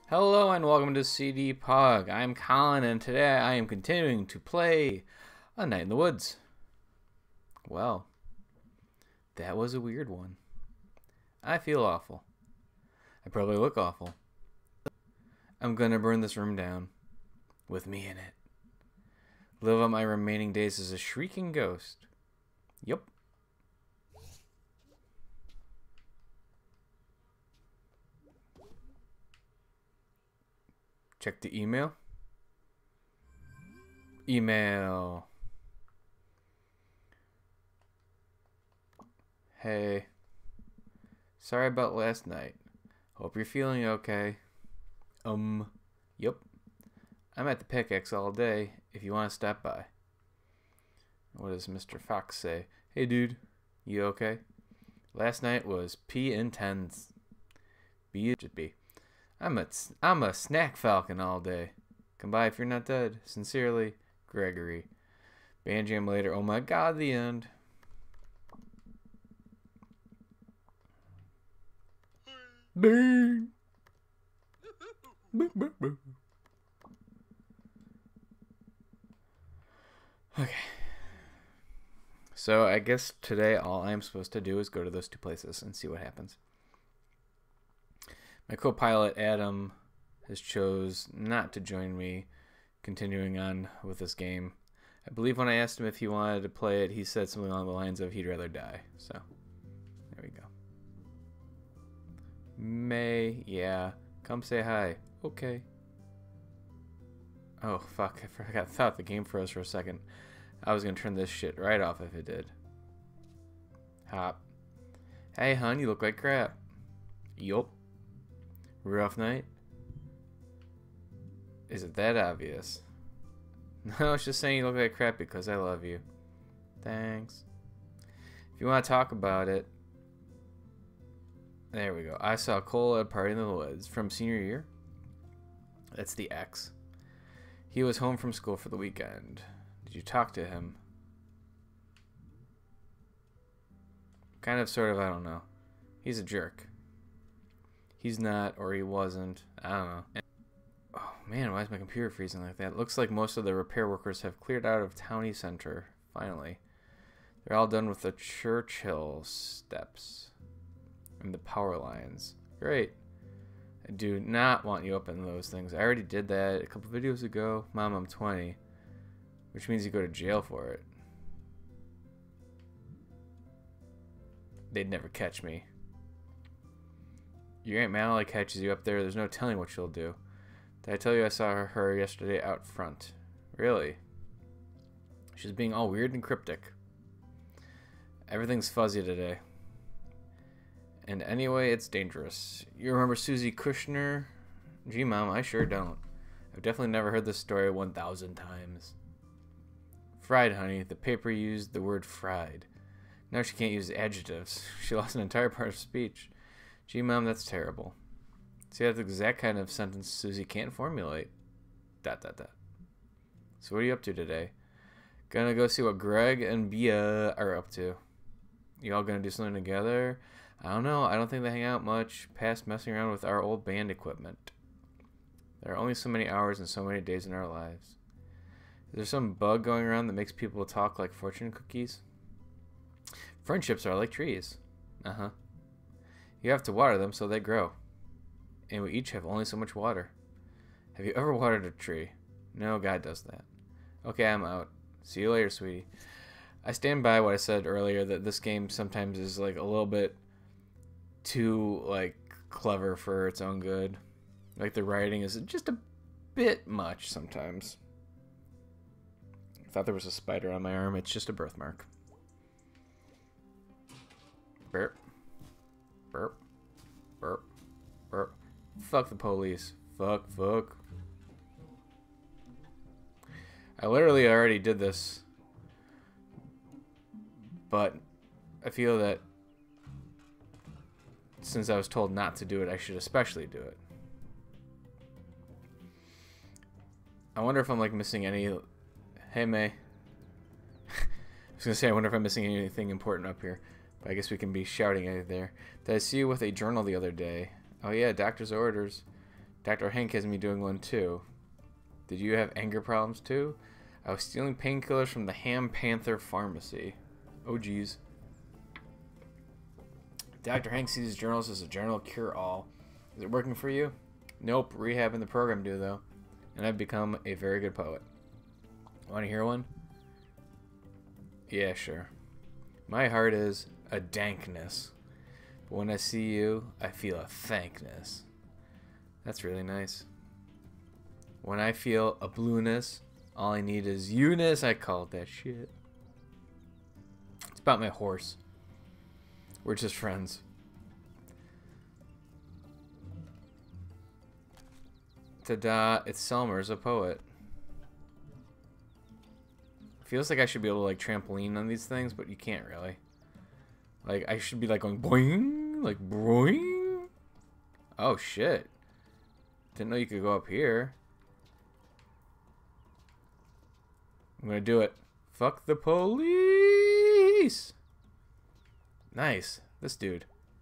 Hello and welcome to CDPOG. I'm Colin and today I am continuing to play A Night in the Woods. Well, that was a weird one. I feel awful. I probably look awful. I'm gonna burn this room down with me in it. Live out my remaining days as a shrieking ghost. Yup. Check the email. Email. Hey. Sorry about last night. Hope you're feeling okay. Yep. I'm at the pickaxe all day if you want to stop by. What does Mr. Fox say? Hey dude, you okay? Last night was P intense. B should be. I'm a snack falcon all day. Come by if you're not dead. Sincerely, Gregory. Banjam later. Oh my god, the end. Bang. Okay. So I guess today all I'm supposed to do is go to those two places and see what happens. My co-pilot Adam has chose not to join me continuing on with this game. I believe when I asked him if he wanted to play it, he said something along the lines of he'd rather die. So, there we go. May, yeah. Come say hi. Okay. Oh, fuck. I thought the game froze for a second. I was going to turn this shit right off if it did. Hop. Hey, hon, you look like crap. Yup. Rough night? Is it that obvious? No, it's just saying you look like crap because I love you. Thanks. If you want to talk about it. There we go. I saw Cole at a party in the woods from senior year. That's the X. He was home from school for the weekend. Did you talk to him? Kind of, sort of, I don't know. He's a jerk. He's not, or he wasn't. I don't know. Oh man, why is my computer freezing like that? Looks like most of the repair workers have cleared out of Townie Center, finally. They're all done with the Churchill steps and the power lines. Great. I do not want you up in those things. I already did that a couple videos ago. Mom, I'm 20. Which means you go to jail for it. They'd never catch me. Your Aunt Mallory catches you up there, there's no telling what she'll do. Did I tell you I saw her yesterday out front? Really? She's being all weird and cryptic. Everything's fuzzy today. And anyway, it's dangerous. You remember Susie Kushner? Gee, Mom, I sure don't. I've definitely never heard this story 1,000 times. Fried, honey. The paper used the word fried. Now she can't use adjectives. She lost an entire part of speech. Gee, Mom, that's terrible. See, that's the exact kind of sentence Susie can't formulate. ... So what are you up to today? Gonna go see what Gregg and Bia are up to. You all gonna do something together? I don't know. I don't think they hang out much past messing around with our old band equipment. There are only so many hours and so many days in our lives. Is there some bug going around that makes people talk like fortune cookies? Friendships are like trees. Uh-huh. You have to water them so they grow. And we each have only so much water. Have you ever watered a tree? No, God does that. Okay, I'm out. See you later, sweetie. I stand by what I said earlier that this game sometimes is like a little bit too like clever for its own good. Like the writing is just a bit much sometimes. I thought there was a spider on my arm. It's just a birthmark. Burp. Burp. Burp. Burp. Fuck the police. Fuck. I literally already did this. But I feel that since I was told not to do it, I should especially do it. I wonder if I'm like missing any... Hey, May. I was going to say, I wonder if I'm missing anything important up here. But I guess we can be shouting at it there. Did I see you with a journal the other day? Oh yeah, doctor's orders. Dr. Hank has me doing one too. Did you have anger problems too? I was stealing painkillers from the Ham Panther Pharmacy. Oh geez. Dr. Hank sees journals as a general cure-all. Is it working for you? Nope, rehab and the program do though. And I've become a very good poet. Want to hear one? Yeah, sure. My heart is a dankness. But when I see you, I feel a thankness. That's really nice. When I feel a blueness, all I need is you-ness. I call it that shit. It's about my horse. We're just friends. Ta-da, it's Selmer's a poet. Feels like I should be able to like trampoline on these things, but you can't really. Like I should be like going boing, like boing. Oh shit. Didn't know you could go up here. I'm gonna do it. Fuck the police. Nice. This dude.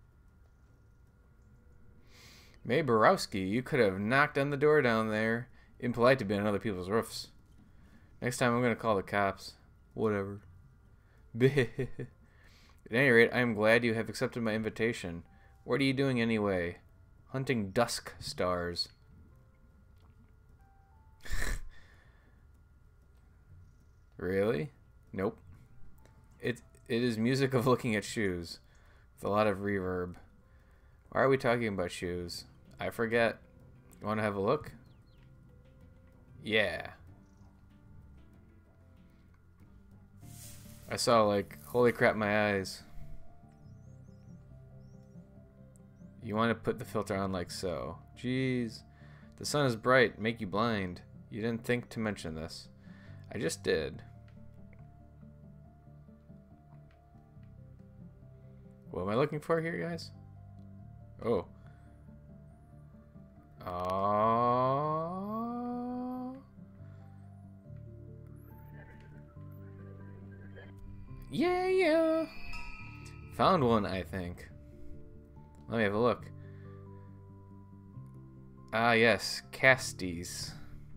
May Borowski, you could have knocked on the door down there. Impolite to be on other people's roofs. Next time I'm gonna call the cops. Whatever. At any rate, I am glad you have accepted my invitation. What are you doing anyway? Hunting dusk stars. Really? Nope. It is music of looking at shoes. With a lot of reverb. Why are we talking about shoes? I forget. You want to have a look? Yeah. I saw like, holy crap, my eyes. You want to put the filter on like so. Jeez. The sun is bright, make you blind. You didn't think to mention this. I just did. What am I looking for here, guys? Oh. Yeah. Found one, I think. Let me have a look. Ah, yes. Casties.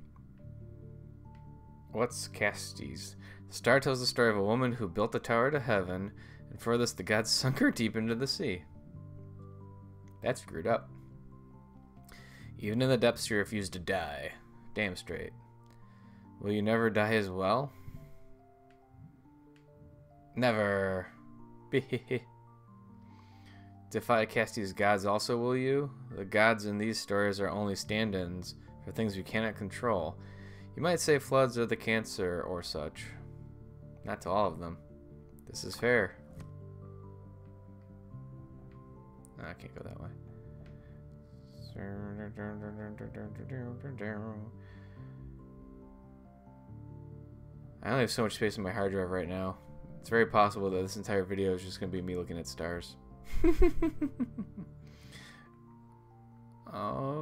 What's Casties? The star tells the story of a woman who built a tower to heaven, and for this the gods sunk her deep into the sea. That's screwed up. Even in the depths she refused to die. Damn straight. Will you never die as well? Never. Defy Casti's gods also, will you? The gods in these stories are only stand-ins for things we cannot control. You might say floods or the cancer or such. Not to all of them. This is fair. No, I can't go that way. I only have so much space in my hard drive right now. It's very possible that this entire video is just going to be me looking at stars. Oh,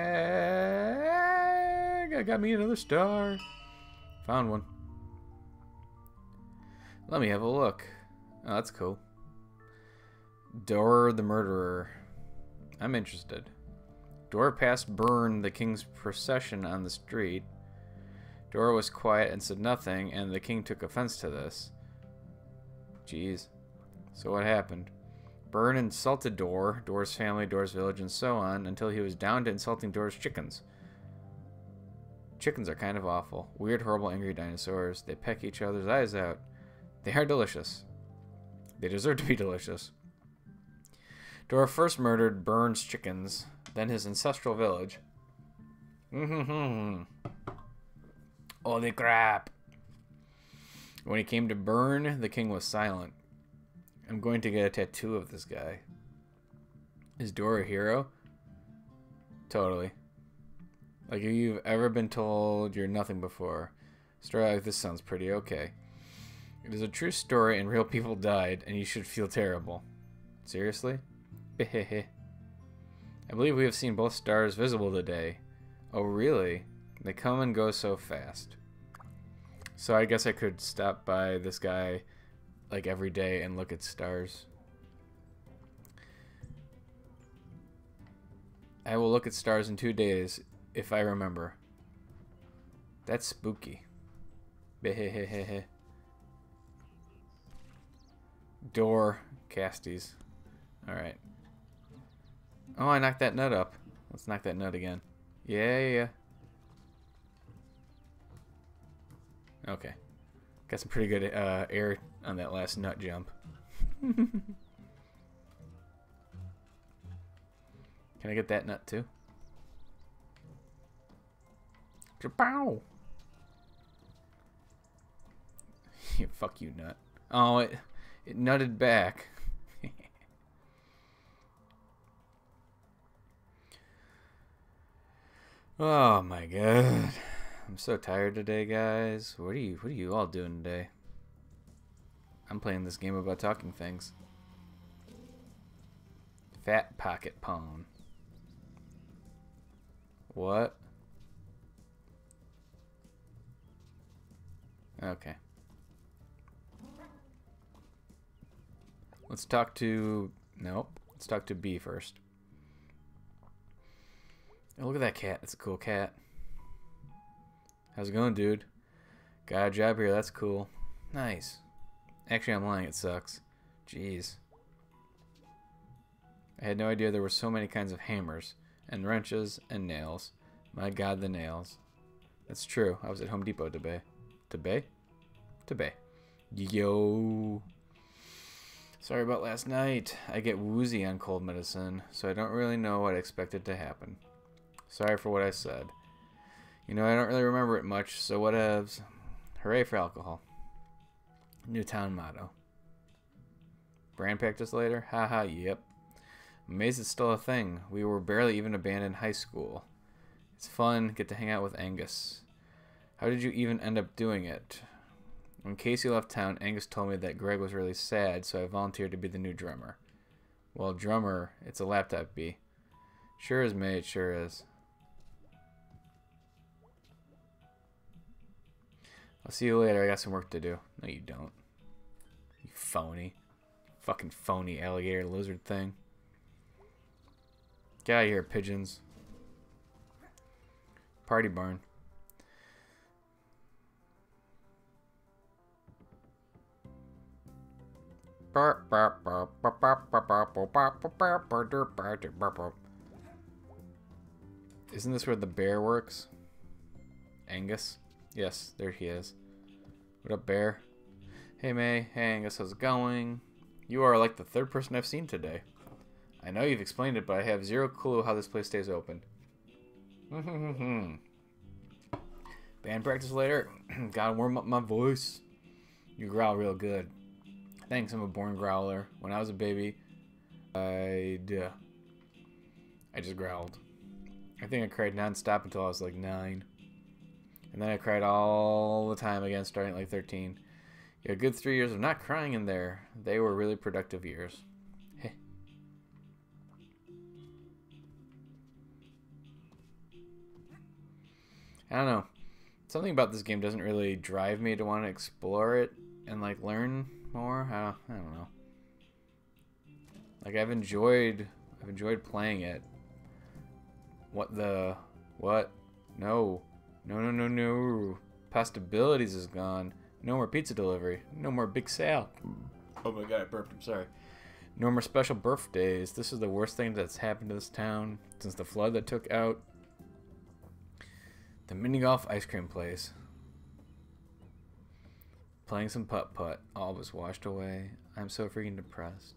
dang! I got me another star. Found one. Let me have a look. Oh, that's cool. Dora the murderer. I'm interested. Dora passed Burn, the king's procession, on the street. Dora was quiet and said nothing, and the king took offense to this. Jeez. So what happened? Burn insulted Dora's family, Dora's village, and so on, until he was down to insulting Dora's chickens. Chickens are kind of awful. Weird, horrible, angry dinosaurs. They peck each other's eyes out. They are delicious. They deserve to be delicious. Dora first murdered Burn's chickens, then his ancestral village. Holy crap. When he came to Burn, the king was silent. I'm going to get a tattoo of this guy. Is Dora a hero? Totally. Like if you've ever been told you're nothing before. A story like this sounds pretty okay. It is a true story and real people died, and you should feel terrible. Seriously? I believe we have seen both stars visible today. Oh really? They come and go so fast. So I guess I could stop by this guy like every day and look at stars. I will look at stars in 2 days if I remember. That's spooky. Behehehe. Door. Casties. Alright. Oh, I knocked that nut up. Let's knock that nut again. Yeah. Okay. Got some pretty good air on that last nut jump. Can I get that nut too? Kapow! Fuck you, nut. Oh, it nutted back. Oh my god. I'm so tired today, guys. What are you all doing today? I'm playing this game about talking things. Fat pocket pawn. What? Okay. Let's talk to... Nope. Let's talk to B first. Oh, look at that cat. That's a cool cat. How's it going, dude? Got a job here. That's cool. Nice. Actually, I'm lying. It sucks. Jeez. I had no idea there were so many kinds of hammers and wrenches and nails. My god, the nails. That's true. I was at Home Depot today. Today. Yo. Sorry about last night. I get woozy on cold medicine, so I don't really know what I expected to happen. Sorry for what I said. You know, I don't really remember it much, so whatevs. Hooray for alcohol. New town motto. Brand practice later? Haha, yep. Amazed it's still a thing. We were barely even abandoned high school. It's fun, get to hang out with Angus. How did you even end up doing it? When Casey left town, Angus told me that Gregg was really sad, so I volunteered to be the new drummer. Well, drummer, it's a laptop bee. Sure is, mate, sure is. I'll see you later. I got some work to do. No, you don't. You phony. Fucking phony alligator lizard thing. Get out of here, pigeons. Party barn. Isn't this where the bear works? Angus? Yes, there he is. What up, bear? Hey, May. Hey, Angus, how's it going? You are like the third person I've seen today. I know you've explained it, but I have zero clue how this place stays open. Band practice later? Gotta warm up my voice. You growl real good. Thanks, I'm a born growler. When I was a baby, I just growled. I think I cried non-stop until I was like 9. And then I cried all the time again, starting at like 13. Yeah, a good 3 years of not crying in there. They were really productive years. Heh. I don't know. Something about this game doesn't really drive me to want to explore it and like learn more. I don't know. Like I've enjoyed playing it. What? No. No. Possibilities is gone. No more pizza delivery. No more Big Sal. Oh my god, I burped. I'm sorry. No more special birthdays. This is the worst thing that's happened to this town since the flood that took out the mini golf ice cream place. Playing some putt-putt. All was washed away. I'm so freaking depressed.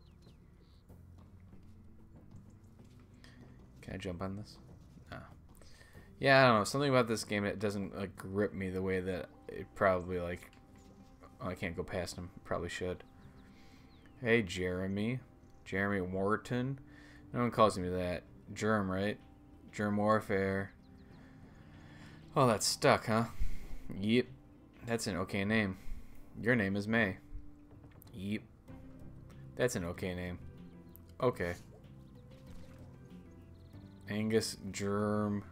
Can I jump on this? No. Yeah, I don't know. Something about this game, it doesn't like grip me the way that it probably like... Oh, I can't go past him. Probably should. Hey, Jeremy. Jeremy Wharton. No one calls me that. Germ, right? Germ warfare. Oh, that's stuck, huh? Yep. That's an okay name. Your name is May. Yep. That's an okay name. Okay. Angus Germ.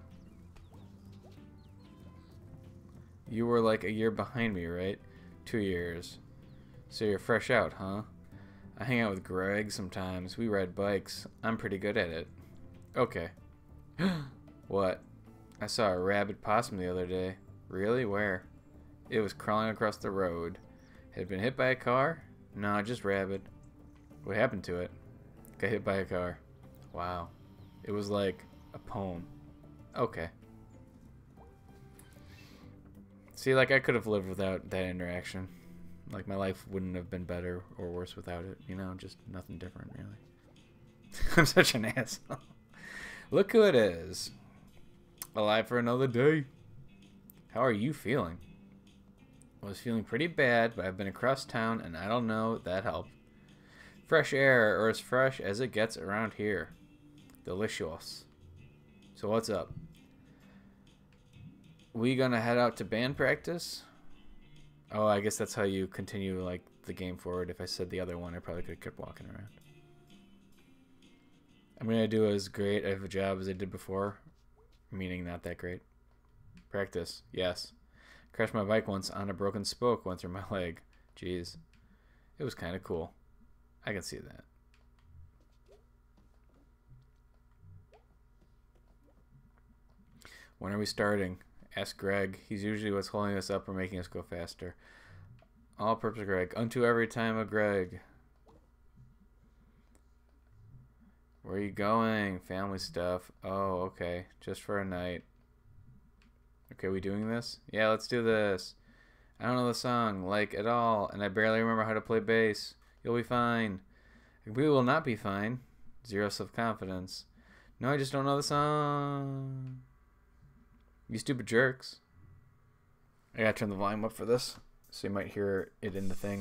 You were like a year behind me, right? 2 years. So you're fresh out, huh? I hang out with Gregg sometimes. We ride bikes. I'm pretty good at it. Okay. What? I saw a rabid possum the other day. Really? Where? It was crawling across the road. Had it been hit by a car? No, just rabid. What happened to it? Got hit by a car. Wow. It was like a poem. Okay. See, like, I could have lived without that interaction. Like, my life wouldn't have been better or worse without it. You know, just nothing different, really. I'm such an asshole. Look who it is. Alive for another day. How are you feeling? I was feeling pretty bad, but I've been across town, and I don't know, that helped. Fresh air, or as fresh as it gets around here. Delicious. So what's up? We gonna head out to band practice? Oh, I guess that's how you continue, like, the game forward. If I said the other one, I probably could have kept walking around. I'm gonna do as great of a job as I did before, meaning not that great. Practice, yes. Crashed my bike once on a broken spoke went through my leg. Jeez. It was kind of cool. I can see that. When are we starting? Ask Gregg. He's usually what's holding us up or making us go faster. All-purpose Gregg. Unto every time a Gregg. Where are you going? Family stuff. Oh, okay. Just for a night. Okay, we doing this? Yeah, let's do this. I don't know the song, like, at all, and I barely remember how to play bass. You'll be fine. We will not be fine. Zero self-confidence. No, I just don't know the song. You stupid jerks. I gotta turn the volume up for this, so you might hear it in the thing.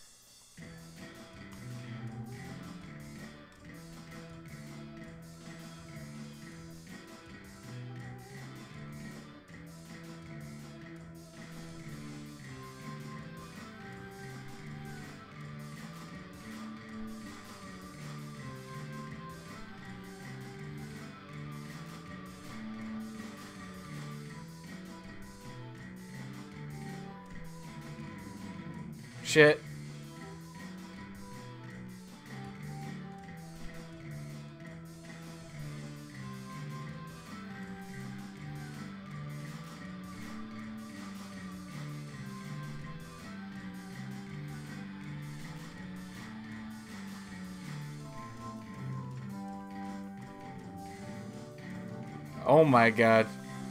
Shit. Oh my god.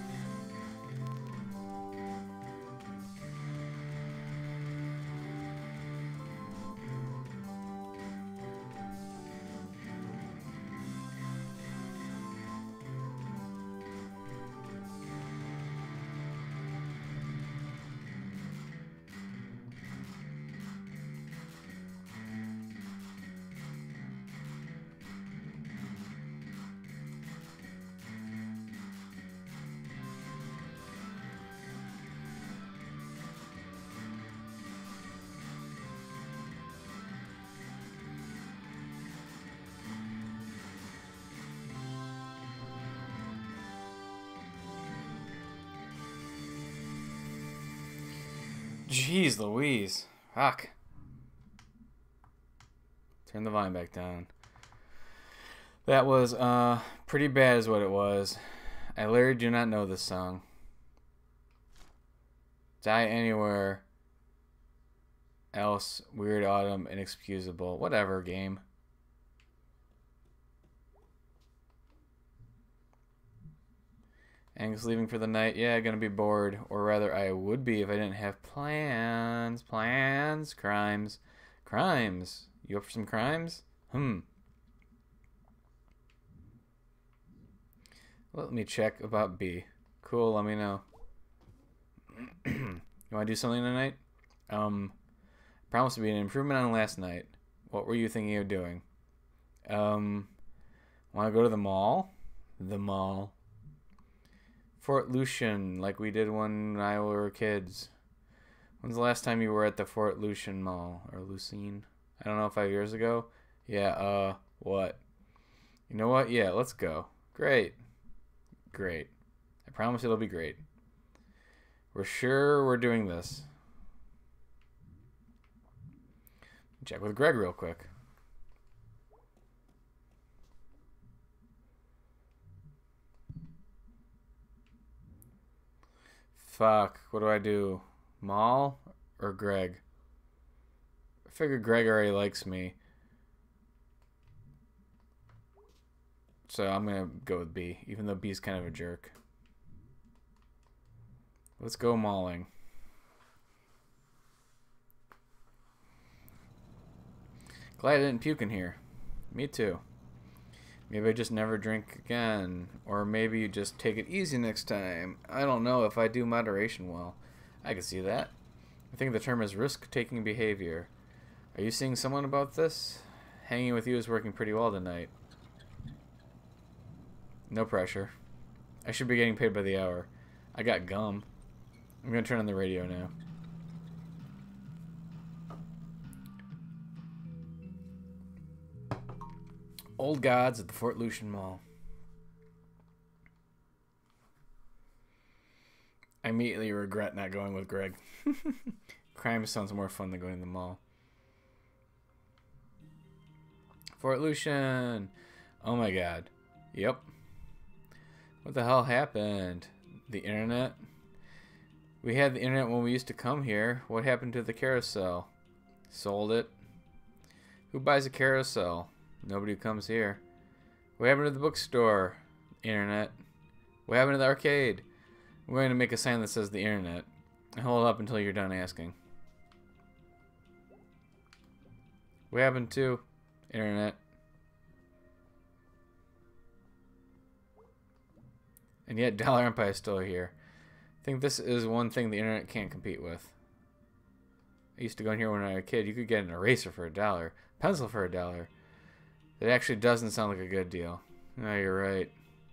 Jeez Louise. Fuck. Turn the volume back down. That was pretty bad is what it was. I literally do not know this song. Die anywhere else. Weird Autumn. Inexcusable. Whatever, game. Angus leaving for the night. Yeah, gonna be bored. Or rather, I would be if I didn't have plans. Plans. Crimes. Crimes. You up for some crimes? Let me check about B. Cool, let me know. You want to do something tonight? Promised to be an improvement on last night. What were you thinking of doing? Want to go to the mall? The mall. Fort Lucian, like we did when I were kids. When's the last time you were at the Fort Lucian Mall? Or Lucine? I don't know, 5 years ago? Yeah, what? You know what? Yeah, let's go. Great. Great. I promise it'll be great. We're sure we're doing this. Check with Gregg real quick. Fuck. What do I do? Mall or Gregg? I figure Gregg already likes me. So I'm going to go with B, even though B's kind of a jerk. Let's go mauling. Glad I didn't puke in here. Me too. Maybe I just never drink again. Or maybe you just take it easy next time. I don't know if I do moderation well. I can see that. I think the term is risk-taking behavior. Are you seeing someone about this? Hanging with you is working pretty well tonight. No pressure. I should be getting paid by the hour. I got gum. I'm going to turn on the radio now. Old Gods at the Fort Lucian Mall. I immediately regret not going with Gregg. Crime sounds more fun than going to the mall. Fort Lucian. Oh my god. Yep. What the hell happened? The internet? We had the internet when we used to come here. What happened to the carousel? Sold it. Who buys a carousel? Nobody who comes here. What happened to the bookstore? Internet. What happened to the arcade? We're going to make a sign that says the internet. And hold up until you're done asking. What happened to internet? And yet Dollar Empire is still here. I think this is one thing the internet can't compete with. I used to go in here when I was a kid. You could get an eraser for $1, pencil for $1. That actually doesn't sound like a good deal. No, you're right.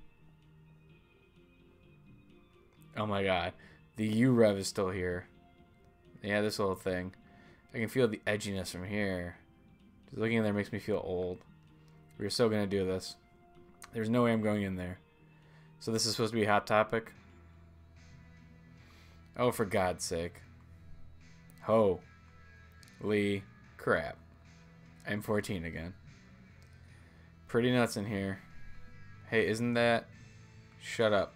Oh my god. The U-Rev is still here. Yeah, this little thing. I can feel the edginess from here. Just looking in there makes me feel old. We're still going to do this. There's no way I'm going in there. So this is supposed to be Hot Topic? Oh, for God's sake. Holy crap. I'm 14 again. Pretty nuts in here. Hey, isn't that... Shut up.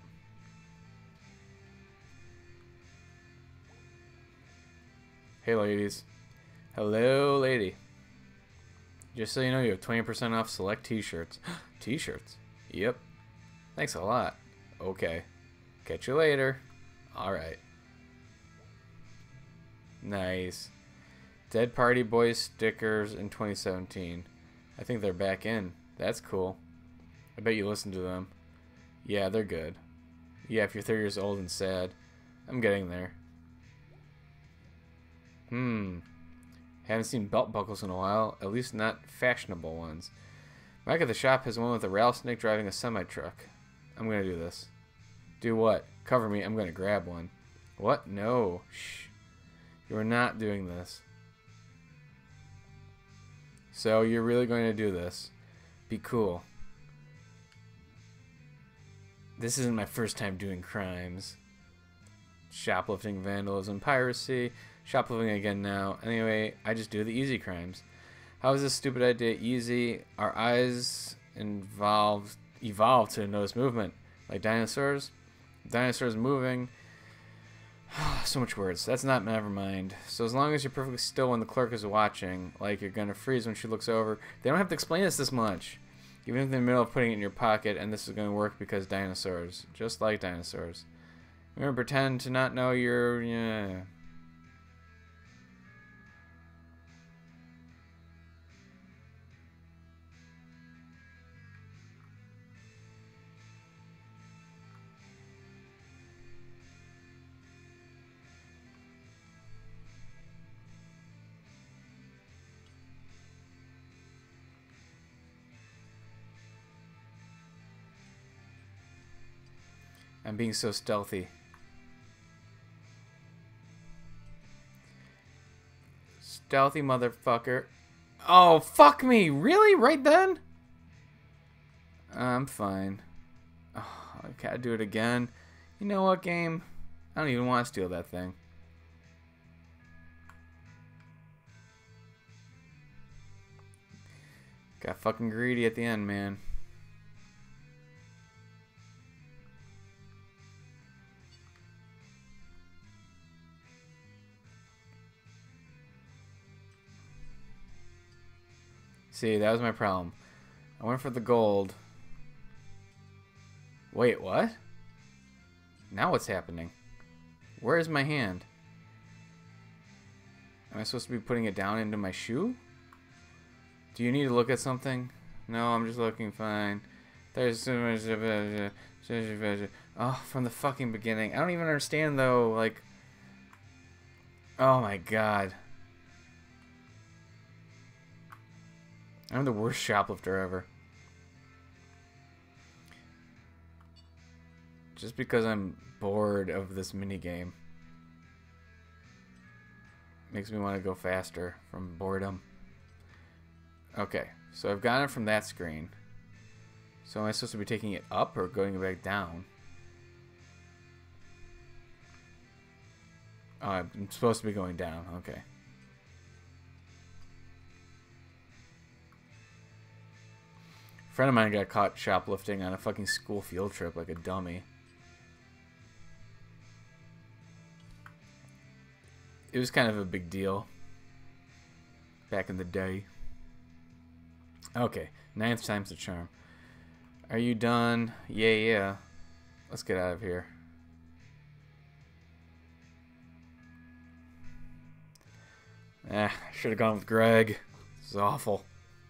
Hey, ladies. Hello, lady. Just so you know, you have 20% off select t-shirts. T-shirts? Yep. Thanks a lot. Okay. Catch you later. Alright. Nice. Dead Party Boys stickers in 2017. I think they're back in. That's cool. I bet you listen to them. Yeah, they're good. Yeah, if you're 30 years old and sad. I'm getting there. Haven't seen belt buckles in a while. At least not fashionable ones. Mike at the shop has one with a rattlesnake driving a semi-truck. I'm going to do this. Do what? Cover me. I'm going to grab one. What? No. Shh. You are not doing this. So you're really going to do this. Be cool. This isn't my first time doing crimes. Shoplifting, vandalism, piracy. Shoplifting again now. Anyway, I just do the easy crimes. How is this stupid idea easy? Our eyes evolved to notice movement. Like dinosaurs. Dinosaurs moving. So much words. That's not, never mind. So as long as you're perfectly still when the clerk is watching, like you're going to freeze when she looks over, they don't have to explain this much. Even if they're in the middle of putting it in your pocket, and this is going to work because dinosaurs. Just like dinosaurs. Remember, pretend to not know your... Yeah. I'm being so stealthy. Stealthy motherfucker. Oh, fuck me. Really? Right then? I'm fine. Oh, I gotta do it again. You know what, game? I don't even want to steal that thing. Got fucking greedy at the end, man. See, that was my problem. I went for the gold. Wait, what? Now what's happening? Where is my hand? Am I supposed to be putting it down into my shoe? Do you need to look at something? No, I'm just looking fine. There's so much. Oh, from the fucking beginning. I don't even understand though. Like, oh my god. I'm the worst shoplifter ever. Just because I'm bored of this minigame. Makes me want to go faster from boredom. Okay, so I've gotten it from that screen. So am I supposed to be taking it up or going back down? Oh, I'm supposed to be going down. Okay. A friend of mine got caught shoplifting on a fucking school field trip like a dummy. It was kind of a big deal back in the day. Okay, 9th time's the charm. Are you done? Yeah. Let's get out of here. I should have gone with Gregg. This is awful.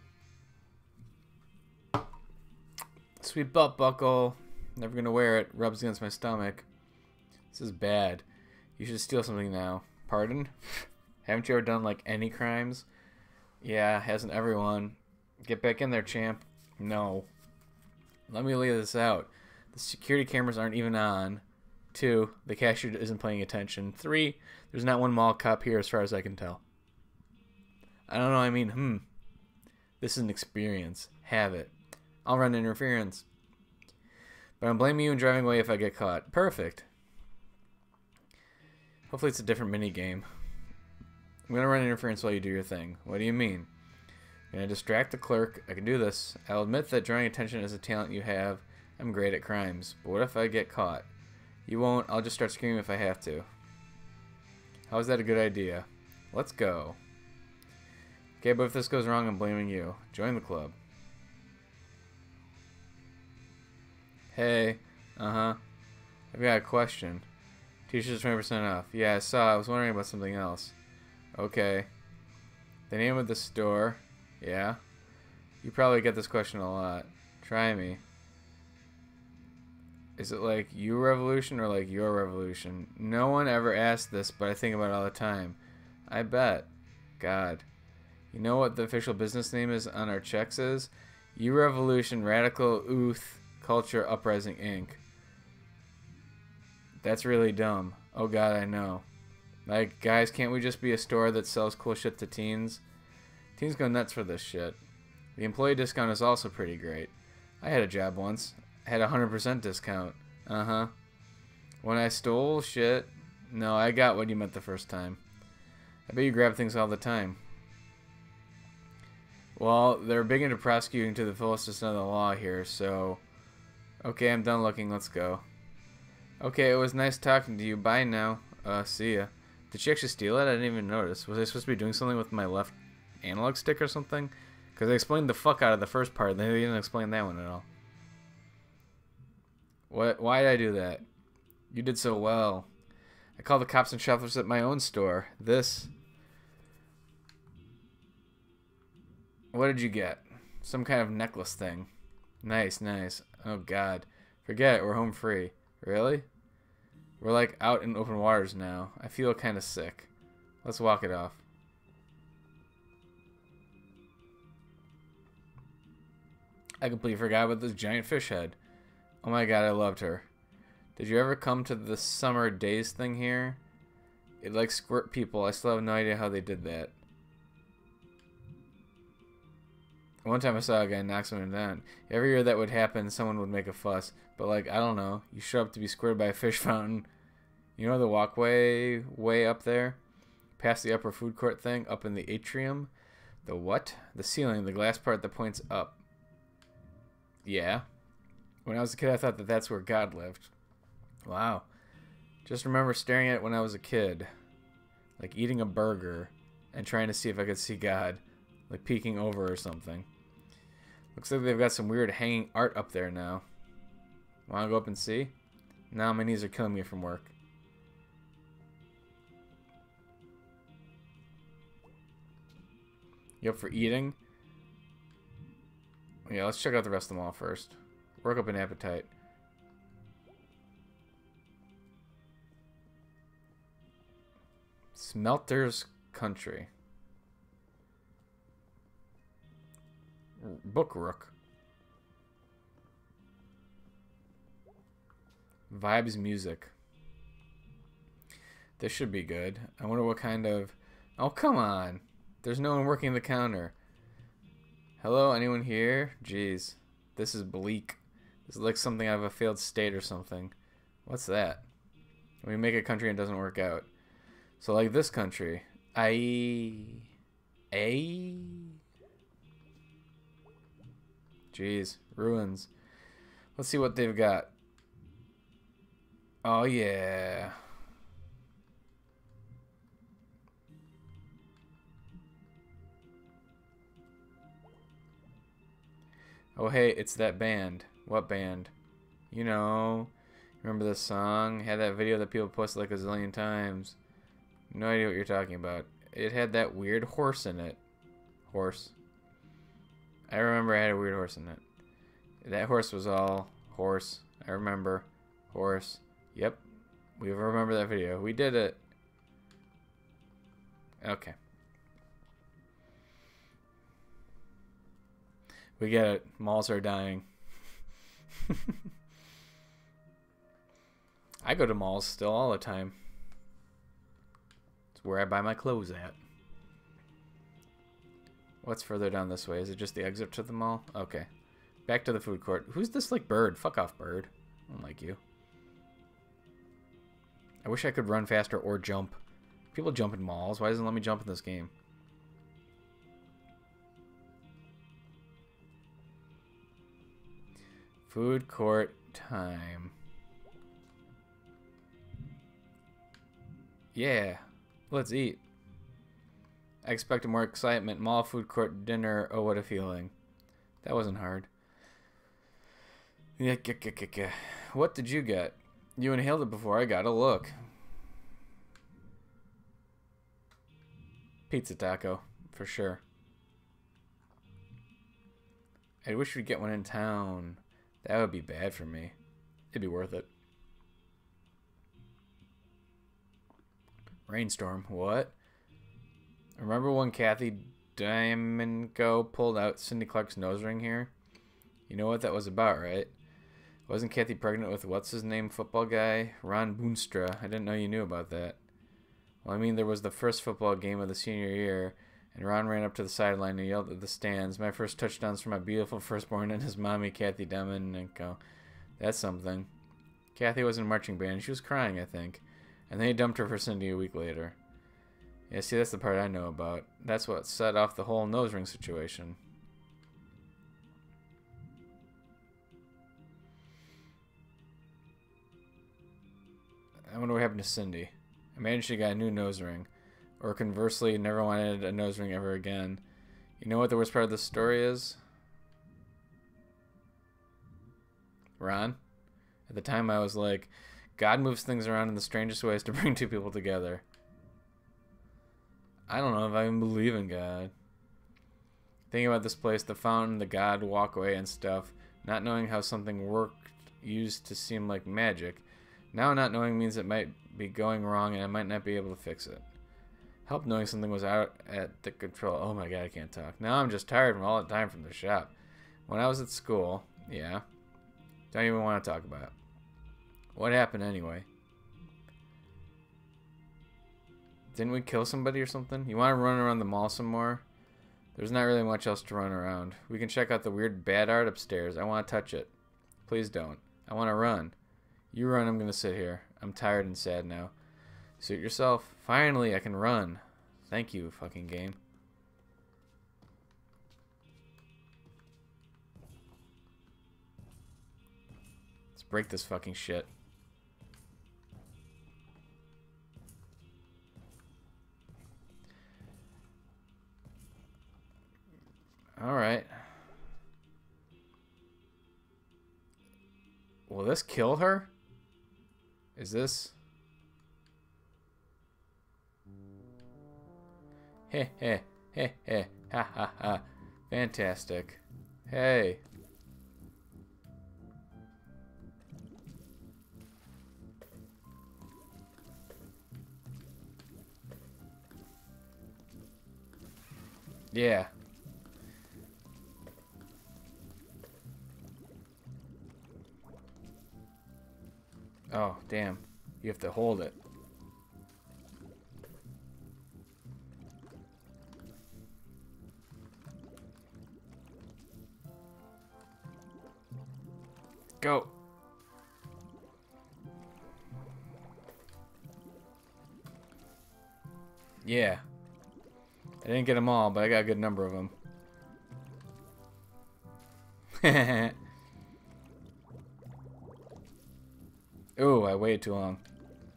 Sweet belt buckle. Never gonna wear it. Rubs against my stomach. This is bad. You should steal something now. Pardon? Haven't you ever done like any crimes? Yeah, hasn't everyone? Get back in there, champ. No. Let me lay this out. The security cameras aren't even on. 2, the cashier isn't paying attention. 3, there's not one mall cop here as far as I can tell. I don't know, I mean, This is an experience. Have it. I'll run interference. But I'm blaming you and driving away if I get caught. Perfect. Hopefully it's a different minigame. I'm gonna run interference while you do your thing. What do you mean? I'm gonna distract the clerk. I can do this. I'll admit that drawing attention is a talent you have. I'm great at crimes. But what if I get caught? You won't. I'll just start screaming if I have to. How is that a good idea? Let's go. Okay, but if this goes wrong, I'm blaming you. Join the club. Hey. I've got a question. T-shirts 20% off. Yeah, I saw. I was wondering about something else. Okay. The name of the store. Yeah. You probably get this question a lot. Try me. Is it like you revolution or like your revolution? No one ever asked this, but I think about it all the time. I bet. God. You know what the official business name is on our checks is? You Revolution Radical Ooth Culture Uprising Inc. That's really dumb. Oh god, I know. Like, guys, can't we just be a store that sells cool shit to teens? Teens go nuts for this shit. The employee discount is also pretty great. I had a job once. I had a 100% discount. When I stole shit... No, I got what you meant the first time. I bet you grab things all the time. Well, they're big into prosecuting to the fullest extent of the law here, so... Okay, I'm done looking. Let's go. Okay, it was nice talking to you. Bye now. See ya. Did she actually steal it? I didn't even notice. Was I supposed to be doing something with my left analog stick or something? Because they explained the fuck out of the first part, and they didn't explain that one at all. What? Why did I do that? You did so well. I called the cops and shoplifters at my own store. This... What did you get? Some kind of necklace thing. Nice, nice. Oh god. Forget it, we're home free. Really? We're like out in open waters now. I feel kind of sick. Let's walk it off. I completely forgot about this giant fish head. Oh my god, I loved her. Did you ever come to the summer days thing here? It like squirt people. I still have no idea how they did that. One time I saw a guy knock someone down. Every year that would happen, someone would make a fuss. But like, I don't know. You show up to be squirted by a fish fountain. You know the walkway way up there? Past the upper food court thing? Up in the atrium? The what? The ceiling. The glass part that points up. Yeah. When I was a kid, I thought that that's where God lived. Wow. Just remember staring at it when I was a kid. Like eating a burger and trying to see if I could see God. Like peeking over or something. Looks like they've got some weird hanging art up there now. Wanna go up and see? Now my knees are killing me from work. You up for eating? Yeah, let's check out the rest of them all first. Work up an appetite. Smelter's Country. Book Rook. Vibes Music. This should be good. I wonder what kind of... Oh, come on. There's no one working the counter. Hello, anyone here? Jeez. This is bleak. This is like something out of a failed state or something. What's that? We make a country and it doesn't work out. So like this country. Jeez. Ruins. Let's see what they've got. Oh, yeah. Oh, hey, it's that band. What band? You know. Remember this song? Had that video that people posted like a zillion times. No idea what you're talking about. It had that weird horse in it. Horse. I remember I had a weird horse in it. That horse was all horse. I remember. Horse. Yep. We remember that video. We did it. Okay. We get it. Malls are dying. I go to malls still all the time. It's where I buy my clothes at. What's further down this way? Is it just the exit to the mall? Okay. Back to the food court. Who's this, like, bird? Fuck off, bird. I don't like you. I wish I could run faster or jump. People jump in malls. Why doesn't it let me jump in this game? Food court time. Yeah. Let's eat. I expected more excitement. Mall, food court, dinner. Oh, what a feeling. That wasn't hard. Yeah, what did you get? You inhaled it before I got a look. Pizza taco, for sure. I wish we'd get one in town. That would be bad for me. It'd be worth it. Rainstorm, what? Remember when Kathy Diamongo pulled out Cindy Clark's nose ring here? You know what that was about, right? Wasn't Kathy pregnant with what's-his-name football guy? Ron Boonstra. I didn't know you knew about that. Well, I mean, there was the first football game of the senior year, and Ron ran up to the sideline and yelled at the stands, "My first touchdown's for my beautiful firstborn and his mommy, Kathy Diamongo." That's something. Kathy was in a marching band. She was crying, I think. And then he dumped her for Cindy a week later. Yeah, see, that's the part I know about. That's what set off the whole nose ring situation. I wonder what happened to Cindy. I imagine she got a new nose ring. Or conversely, never wanted a nose ring ever again. You know what the worst part of this story is? Ron? At the time I was like, God moves things around in the strangest ways to bring two people together. I don't know if I even believe in God. Thinking about this place, the fountain, the God walkway and stuff, not knowing how something worked used to seem like magic. Now not knowing means it might be going wrong and I might not be able to fix it. Help knowing something was out at the control. Oh my God, I can't talk. Now I'm just tired from all the time from the shop. When I was at school, yeah. Don't even want to talk about it. What happened anyway? Didn't we kill somebody or something? You want to run around the mall some more? There's not really much else to run around. We can check out the weird bad art upstairs. I want to touch it. Please don't. I want to run. You run, I'm going to sit here. I'm tired and sad now. Suit yourself. Finally, I can run. Thank you, fucking game. Let's break this fucking shit. this kill her? Is this? Heh heh heh heh ha ha ha. Fantastic. Hey. Yeah. Oh, damn. You have to hold it. Go. Yeah. I didn't get them all, but I got a good number of them. Ooh, I waited too long.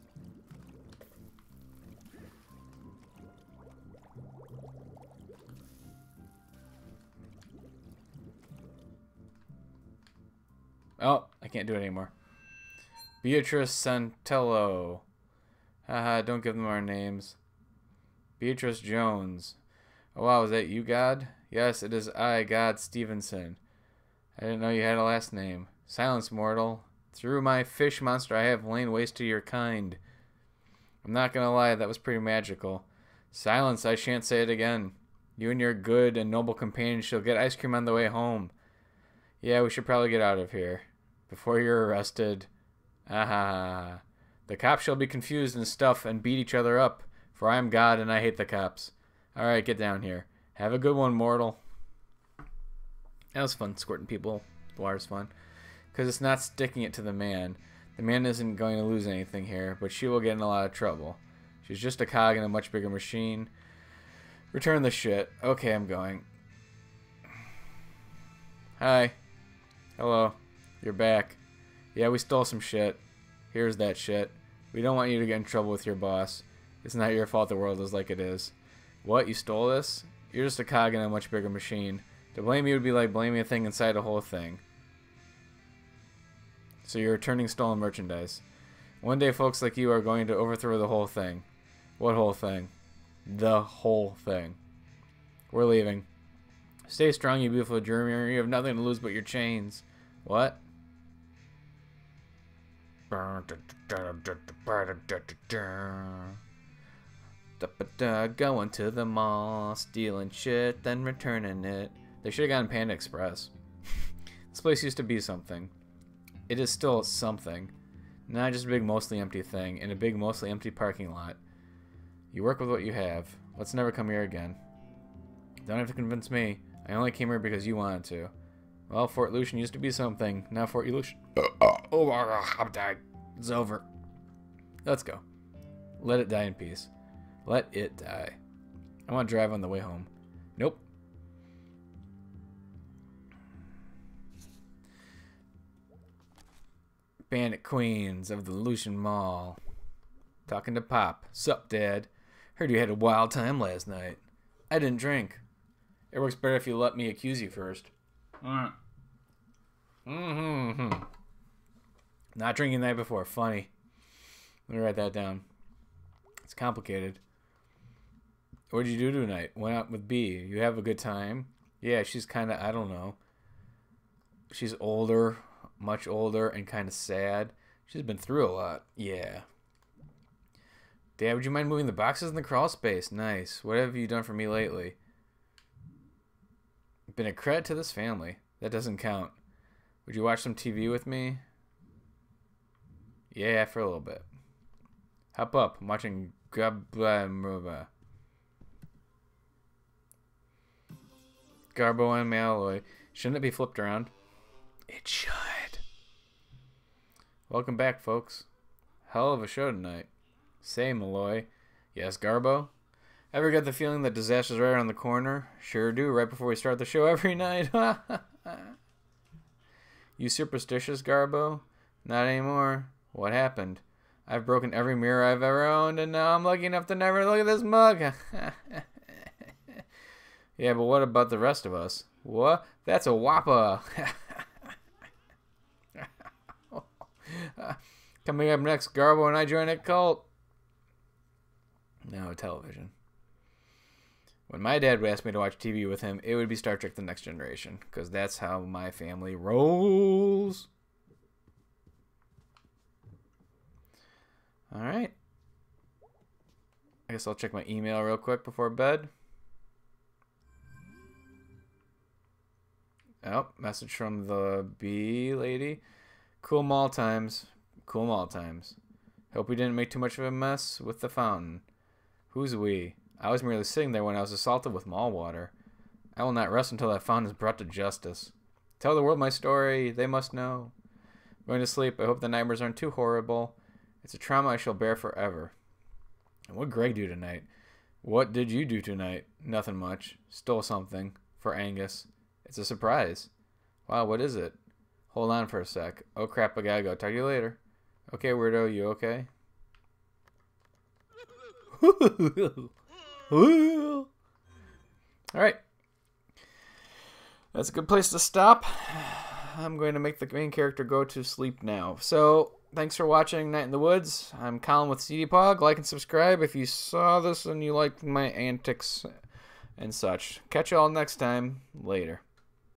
Oh, I can't do it anymore. Beatrice Santello. Haha, don't give them our names. Beatrice Jones. Oh wow, is that you, God? Yes, it is I, God Stevenson. I didn't know you had a last name. Silence, mortal. Through my fish monster I have lain waste to your kind. I'm not gonna lie, that was pretty magical. Silence, I shan't say it again. You and your good and noble companion shall get ice cream on the way home. Yeah, we should probably get out of here. Before you're arrested. Ah, the cops shall be confused and stuff and beat each other up. For I am God and I hate the cops. Alright, get down here. Have a good one, mortal. That was fun, squirting people. The water's fun. Because it's not sticking it to the man. The man isn't going to lose anything here, but she will get in a lot of trouble. She's just a cog in a much bigger machine. Return the shit. Okay, I'm going. Hi. Hello. You're back. Yeah, we stole some shit. Here's that shit. We don't want you to get in trouble with your boss. It's not your fault the world is like it is. What? You stole this? You're just a cog in a much bigger machine. To blame you would be like blaming a thing inside a whole thing. So you're returning stolen merchandise. One day folks like you are going to overthrow the whole thing. What whole thing? The whole thing. We're leaving. Stay strong, you beautiful dreamer. You have nothing to lose but your chains. What? Going to the mall, stealing shit, then returning it. They should have gotten Panda Express. This place used to be something. It is still something. Not just a big mostly empty thing in a big mostly empty parking lot. You work with what you have. Let's never come here again. Don't have to convince me. I only came here because you wanted to. Well, Fort Lucian used to be something. Now Fort Lucian. Oh, I'm dying. It's over. Let's go. Let it die in peace. Let it die. I want to drive on the way home. Nope. Bandit Queens of the Lucian Mall. Talking to Pop. Sup, Dad? Heard you had a wild time last night. I didn't drink. It works better if you let me accuse you first. Not drinking the night before. Funny. Let me write that down. It's complicated. What did you do tonight? Went out with B. You have a good time? Yeah, she's kind of, I don't know. She's older, much older, and kind of sad. She's been through a lot. Yeah. Dad, would you mind moving the boxes in the crawl space? Nice. What have you done for me lately? Been a credit to this family. That doesn't count. Would you watch some TV with me? Yeah, for a little bit. Hop up. I'm watching Garbo and Malloy. Shouldn't it be flipped around? It should. Welcome back, folks. Hell of a show tonight. Say, Malloy. Yes, Garbo? Ever get the feeling that disaster's right around the corner? Sure do, right before we start the show every night. You superstitious, Garbo? Not anymore. What happened? I've broken every mirror I've ever owned, and now I'm lucky enough to never look at this mug. Yeah, but what about the rest of us? What? That's a whopper. Coming up next, Garbo and I join a cult. No, television. When my dad would ask me to watch TV with him, it would be Star Trek The Next Generation, because that's how my family rolls. All right. I guess I'll check my email real quick before bed. Oh, message from the bee lady. Cool mall times. Cool mall times. Hope we didn't make too much of a mess with the fountain. Who's we? I was merely sitting there when I was assaulted with mall water. I will not rest until that fountain is brought to justice. Tell the world my story. They must know. I'm going to sleep. I hope the nightmares aren't too horrible. It's a trauma I shall bear forever. And what did Gregg do tonight? What did you do tonight? Nothing much. Stole something. For Angus. It's a surprise. Wow, what is it? Hold on for a sec. Oh crap, I gotta go. Talk to you later. Okay, weirdo, you okay? Alright. That's a good place to stop. I'm going to make the main character go to sleep now. So, thanks for watching Night in the Woods. I'm Colin with CDPOG. Like and subscribe if you saw this and you liked my antics and such. Catch you all next time. Later.